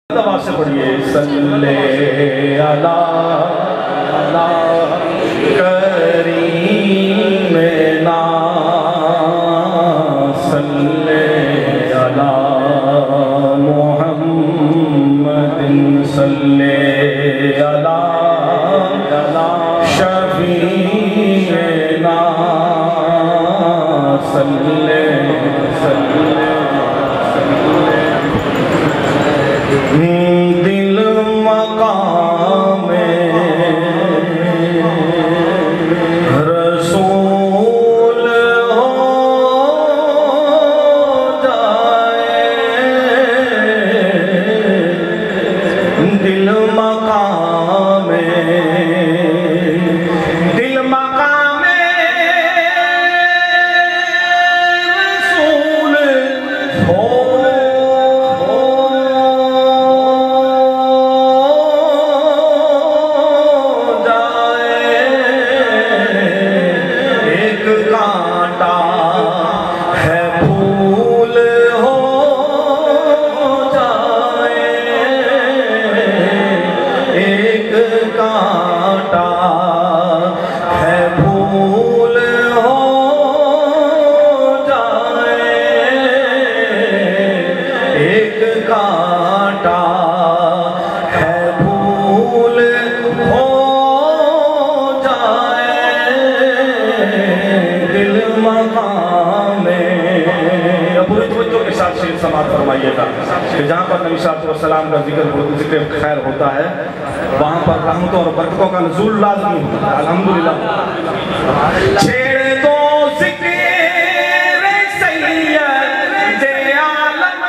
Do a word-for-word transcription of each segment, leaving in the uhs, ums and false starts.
दवा से पढ़िए सल्ले अला अला करीम ना सल्ले अला मुहम्मदिन सल्ले अला अला शफीना सल्ले सल्ले दिल मकाम रसूल हो जाए, दिल मकाम दिल मकाम रसूल हो कांटा है फूल हो जाए, एक कांटा है फूल हो जाए, एक कांटा है फूल हो पूरी तवज्जो के साथ शेर समाप्त फरमाइएगा कि जहाँ पर नबी सल्लल्लाहु का जिक्र जिक्र खैर होता है वहाँ पर रहमतों और बरकतों का नुज़ूल लाज़मी होता है। अल्हम्दुलिल्लाह छेड़ दो ज़िक्र सैयद आलम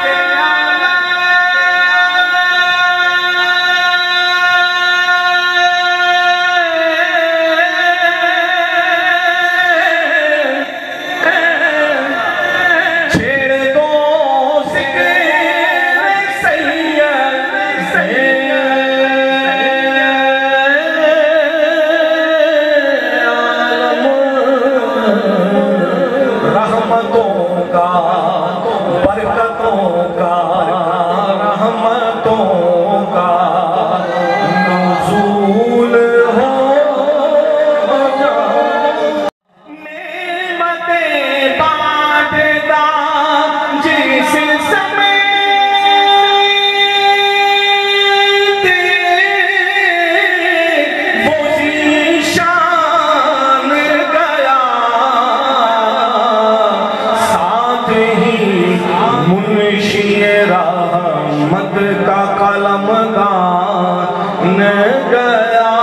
का बरकतों का रहमतों का नुज़ूल हो नेमतें बांटता जिस समय वो ज़ीशान गया, मुंशिए रहमत का कलम गान गया,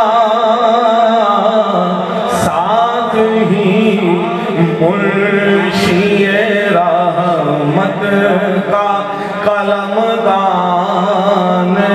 साथ ही मुंशिए रहमत का कलम गान